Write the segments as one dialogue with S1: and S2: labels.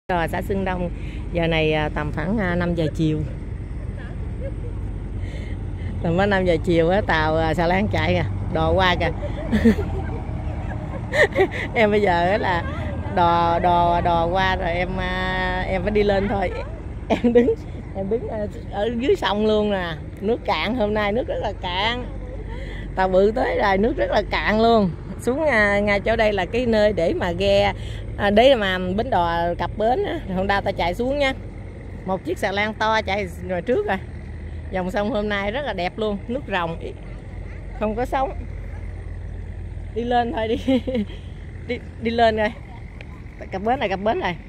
S1: Rồi xã Xuân Đông giờ này tầm khoảng 5 giờ chiều. Tầm 5 giờ chiều á, tàu xà lan chạy kìa, đò qua kìa. Em bây giờ là đò qua rồi em phải đi lên thôi. Em đứng ở dưới sông luôn nè. Nước cạn, hôm nay nước rất là cạn. Tàu bự tới rồi, nước rất là cạn luôn. Xuống ngay chỗ đây là cái nơi để mà ghe đấy mà bến đò cập bến á. Hôm nay ta chạy xuống nha. Một chiếc xà lan to chạy rồi trước rồi. Dòng sông hôm nay rất là đẹp luôn, nước ròng, không có sóng. Đi lên thôi đi. đi lên rồi. Cập bến này, cập bến này.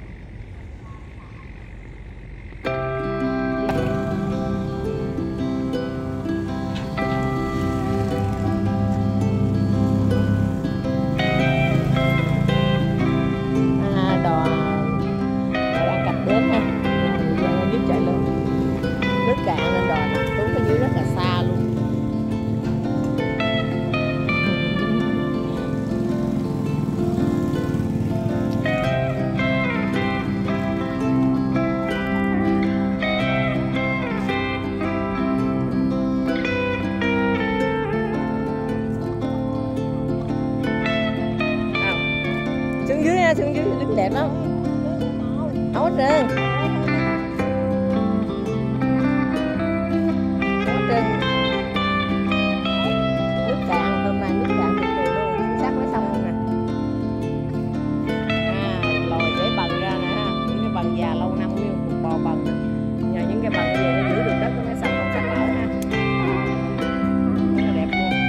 S1: Cạn nên đò nằm xuống ở dưới rất là xa luôn. Xuống dưới nha, xuống dưới đứng đẹp lắm. Không có trơn. Nước cạn, hôm nay nước cạn cực kỳ luôn, sát với sông luôn nè. Lòi để bần ra nè, những cái bần già lâu năm như cục bò bần. Nhờ những cái bần gì nó giữ được đất của cái sông không sạt lở ha. Rất là đẹp luôn.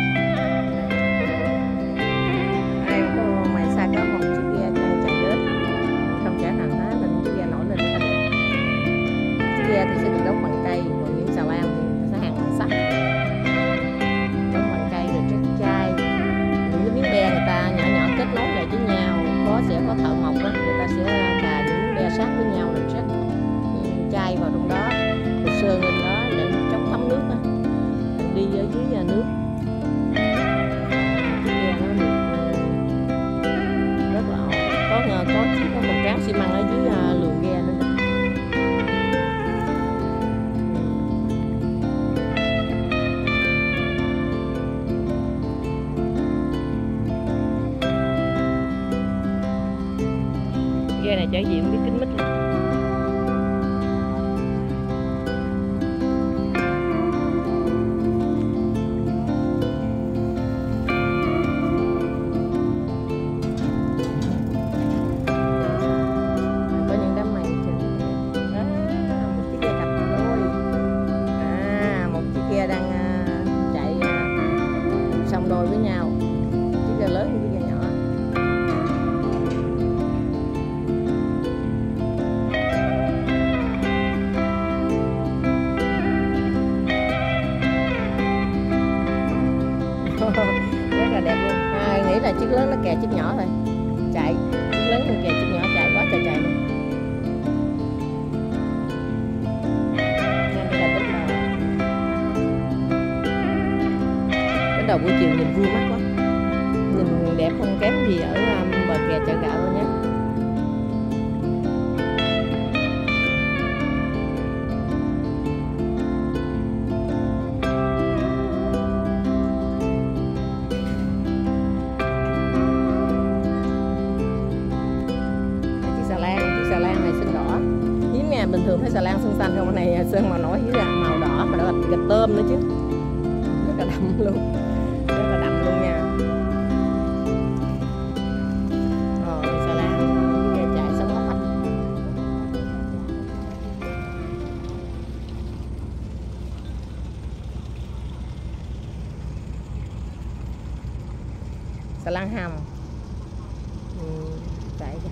S1: Ai có ngoài xa có một chiếc ghe đang chạy đến, không chở hàng hóa mình chiếc ghe nổi lên rất là đẹp. Chiếc ghe thì sẽ được đóng bằng cây, còn những xà lan thì sẽ hàng bằng sắt. Kết nối lại với nhau, sẽ có thợ mộc đó, người ta sẽ cài những đe sát với nhau rồi rắc chai vào trong đó, rồi sơn lên đó để chống thấm nước đó. Mình đi ở dưới nước, rất là ổn. Có một tráng xi măng ở dưới luồng ghe nữa. Ghe này chở diện cái kính mít luôn. Có những đám mây một chiếc ghe cặp đôi. Một chiếc ghe đang chạy song đôi với nhau. Chiếc ghe lớn với chiếc ghe nhỏ. Rất là đẹp luôn. Nghĩ là chiếc lớn nó kè chiếc nhỏ thôi chạy, chiếc lớn nó kè chiếc nhỏ chạy, quá trời chạy luôn. Đây là bến đò buổi chiều nhìn vui mắt quá, nhìn đẹp không kém gì ở bờ kè chợ gạo đâu nhé. Bình thường thấy xà lan sơn xanh, không, cái này sơn màu nổi với màu đỏ mà đó gạch tôm nữa chứ, rất là đậm luôn, rất là đậm luôn nha. Xà lan ghe chạy sống ốc ách. Xà lan hầm chạy kìa.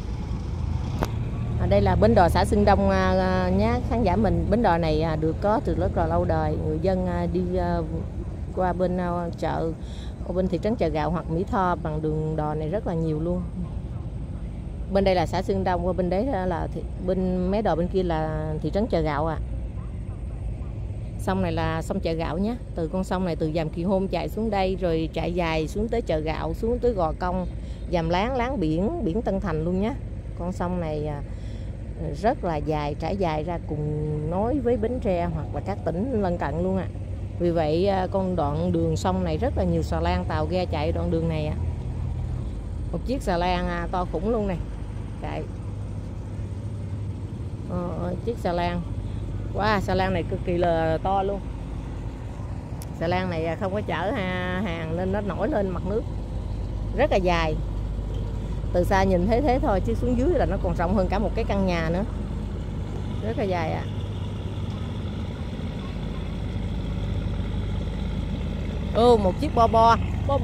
S1: Đây là bến đò xã Xuân Đông nhé khán giả mình. Bến đò này được có từ rất là lâu đời. Người dân đi qua bên chợ, bên thị trấn Chợ Gạo hoặc Mỹ Tho bằng đường đò này rất là nhiều luôn. Bên đây là xã Xuân Đông, qua bên đấy là bên mé đò bên kia là thị trấn Chợ Gạo. Sông này là sông Chợ Gạo nhé. Từ con sông này từ Dàm Kỳ Hôn chạy xuống đây rồi chạy dài xuống tới Chợ Gạo, xuống tới Gò Công, Dàm Láng, Láng Biển, Biển Tân Thành luôn nhé. Con sông này rất là dài, trải dài ra cùng nối với Bến Tre hoặc là các tỉnh lân cận luôn Vì vậy con đoạn đường sông này rất là nhiều xà lan tàu ghe chạy đoạn đường này Một chiếc xà lan to khủng luôn này chạy. Chiếc xà lan. Wow, xà lan này cực kỳ là to luôn. Xà lan này không có chở hàng nên nó nổi lên mặt nước. Rất là dài. Từ xa nhìn thấy thế thôi chứ xuống dưới là nó còn rộng hơn cả một cái căn nhà nữa. Rất là dài một chiếc bo bo.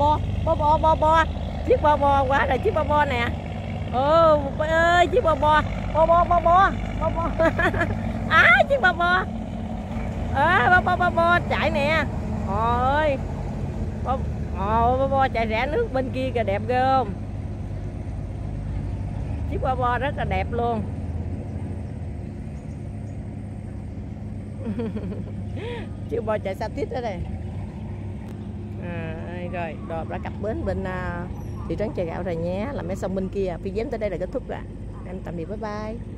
S1: Chiếc bo bo quá rồi, chiếc bo bo nè. Ơi, chiếc bo bo. Chiếc bo bo. Bo bo chạy nè. Ôi. Bo bo chạy rẽ nước bên kia kìa, đẹp ghê không? Chiếc bo bo rất là đẹp luôn. Chiếc bo chạy xa tít ở đây. Rồi, đã cập bến bên thị trấn Chợ Gạo rồi nhé. Là mấy sông bên kia. Video tới đây là kết thúc rồi. Em tạm biệt, bye bye.